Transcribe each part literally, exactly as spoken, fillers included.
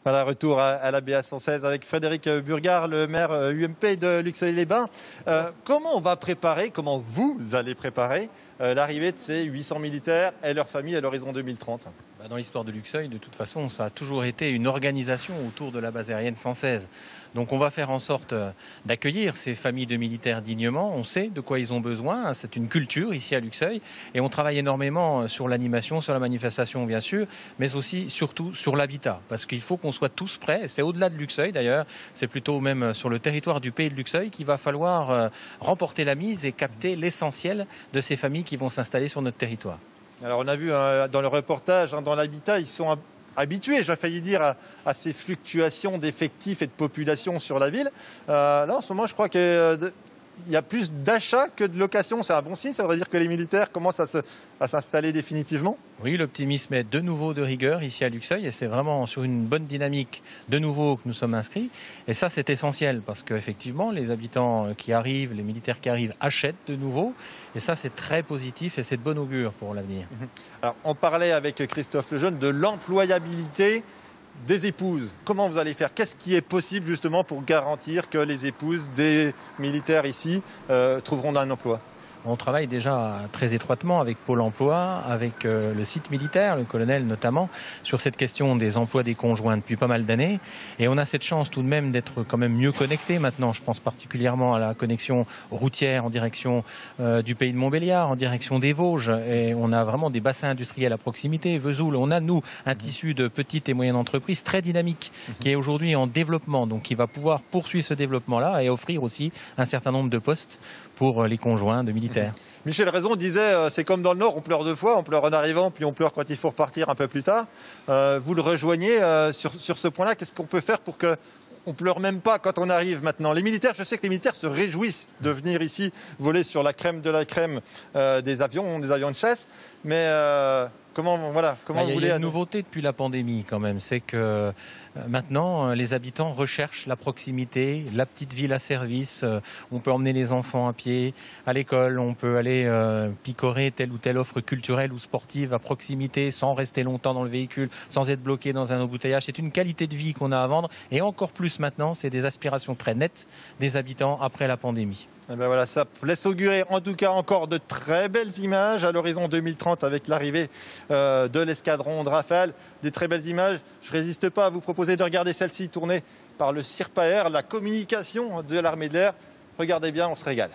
Voilà, retour à, à la B A cent seize avec Frédéric Burgard, le maire U M P de Luxeuil-les-Bains. Euh, comment on va préparer, comment vous allez préparer euh, l'arrivée de ces huit cents militaires et leurs familles à l'horizon deux mille trente? Dans l'histoire de Luxeuil, de toute façon, ça a toujours été une organisation autour de la base aérienne cent seize. Donc on va faire en sorte d'accueillir ces familles de militaires dignement. On sait de quoi ils ont besoin. C'est une culture ici à Luxeuil. Et on travaille énormément sur l'animation, sur la manifestation bien sûr, mais aussi surtout sur l'habitat. Parce qu'il faut qu'on soit tous prêts. C'est au-delà de Luxeuil d'ailleurs. C'est plutôt même sur le territoire du pays de Luxeuil qu'il va falloir remporter la mise et capter l'essentiel de ces familles qui vont s'installer sur notre territoire. Alors on a vu hein, dans le reportage, hein, dans l'habitat, ils sont habitués, j'ai failli dire, à, à ces fluctuations d'effectifs et de population sur la ville. Euh, là, en ce moment, je crois qu'il euh, y a plus d'achats que de locations. C'est un bon signe, ça veut dire que les militaires commencent à, se, à s'installer définitivement? Oui, l'optimisme est de nouveau de rigueur ici à Luxeuil et c'est vraiment sur une bonne dynamique de nouveau que nous sommes inscrits. Et ça, c'est essentiel parce qu'effectivement, les habitants qui arrivent, les militaires qui arrivent achètent de nouveau. Et ça, c'est très positif et c'est de bon augure pour l'avenir. Alors, on parlait avec Christophe Lejeune de l'employabilité des épouses. Comment vous allez faire? Qu'est-ce qui est possible justement pour garantir que les épouses des militaires ici euh, trouveront un emploi? On travaille déjà très étroitement avec Pôle emploi, avec euh, le site militaire, le colonel notamment, sur cette question des emplois des conjoints depuis pas mal d'années. Et on a cette chance tout de même d'être quand même mieux connectés maintenant. Je pense particulièrement à la connexion routière en direction euh, du pays de Montbéliard, en direction des Vosges. Et on a vraiment des bassins industriels à proximité. Vesoul, on a nous un tissu de petites et moyennes entreprises très dynamique qui est aujourd'hui en développement. Donc qui va pouvoir poursuivre ce développement-là et offrir aussi un certain nombre de postes pour les conjoints de militaires. Michel Raison disait, euh, c'est comme dans le Nord, on pleure deux fois, on pleure en arrivant, puis on pleure quand il faut repartir un peu plus tard. Euh, vous le rejoignez euh, sur, sur ce point-là. Qu'est-ce qu'on peut faire pour que on pleure même pas quand on arrive maintenant? Les militaires, je sais que les militaires se réjouissent de venir ici voler sur la crème de la crème euh, des avions, des avions de chasse, mais euh, comment, voilà, comment bah, vous y a, voulez... Il y a une nouveauté depuis la pandémie quand même, c'est que euh, maintenant les habitants recherchent la proximité, la petite ville à service. Euh, on peut emmener les enfants à pied à l'école, on peut aller euh, picorer telle ou telle offre culturelle ou sportive à proximité sans rester longtemps dans le véhicule, sans être bloqué dans un embouteillage. C'est une qualité de vie qu'on a à vendre et encore plus maintenant, c'est des aspirations très nettes des habitants après la pandémie. Et ben voilà, ça laisse augurer en tout cas encore de très belles images à l'horizon deux mille trente avec l'arrivée euh, de l'escadron de Rafale. Des très belles images. Je ne résiste pas à vous proposer de regarder celle-ci tournée par le CIRPAER, la communication de l'armée de l'air. Regardez bien, on se régale.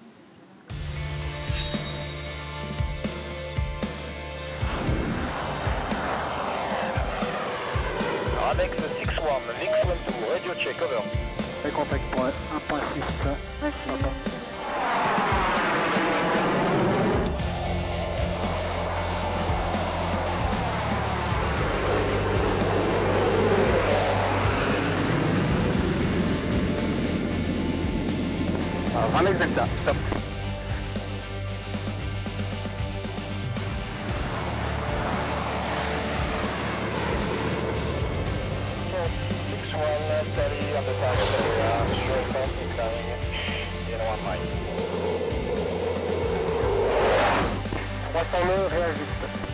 Ramex six one, Lynx one two, radio check, over. Contact point un point six. Papa. Ramex Delta, stop. trois cents le réajuste.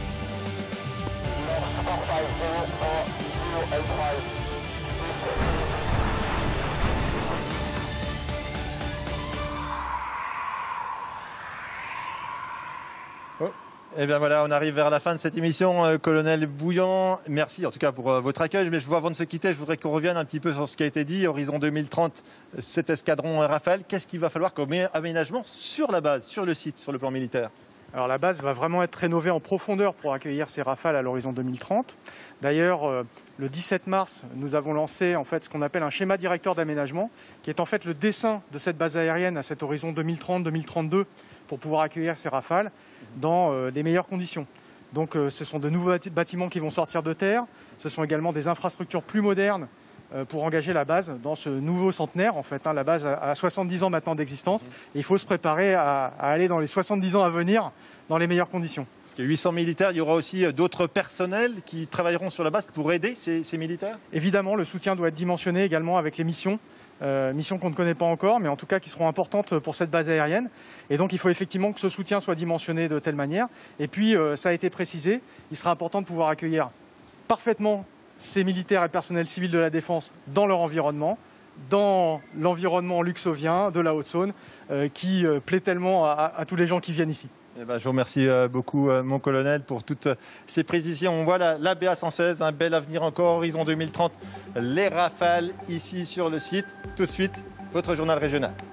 Oh. Et bien voilà, on arrive vers la fin de cette émission, euh, colonel Bouillant. Merci en tout cas pour euh, votre accueil. Mais je vois, avant de se quitter, je voudrais qu'on revienne un petit peu sur ce qui a été dit. Horizon deux mille trente, cet escadron Rafale, qu'est-ce qu'il va falloir comme aménagement sur la base, sur le site, sur le plan militaire? Alors la base va vraiment être rénovée en profondeur pour accueillir ces Rafales à l'horizon deux mille trente. D'ailleurs, euh, le dix-sept mars, nous avons lancé en fait ce qu'on appelle un schéma directeur d'aménagement, qui est en fait le dessin de cette base aérienne à cet horizon deux mille trente deux mille trente-deux pour pouvoir accueillir ces Rafales dans euh, les meilleures conditions. Donc euh, ce sont de nouveaux bâtiments qui vont sortir de terre, ce sont également des infrastructures plus modernes euh, pour engager la base dans ce nouveau centenaire. En fait, hein, la base a soixante-dix ans maintenant d'existence et il faut se préparer à, à aller dans les soixante-dix ans à venir dans les meilleures conditions. Parce qu'il y a huit cents militaires, il y aura aussi d'autres personnels qui travailleront sur la base pour aider ces, ces militaires? Évidemment, le soutien doit être dimensionné également avec les missions. Euh, missions qu'on ne connaît pas encore, mais en tout cas qui seront importantes pour cette base aérienne. Et donc il faut effectivement que ce soutien soit dimensionné de telle manière. Et puis, euh, ça a été précisé, il sera important de pouvoir accueillir parfaitement ces militaires et personnels civils de la Défense dans leur environnement, dans l'environnement luxovien de la Haute-Saône, euh, qui euh, plaît tellement à, à tous les gens qui viennent ici. Eh ben, je vous remercie euh, beaucoup, euh, mon colonel, pour toutes ces précisions. On voit la, la B A cent seize, un bel avenir encore, horizon deux mille trente, les Rafales ici sur le site. Tout de suite, votre journal régional.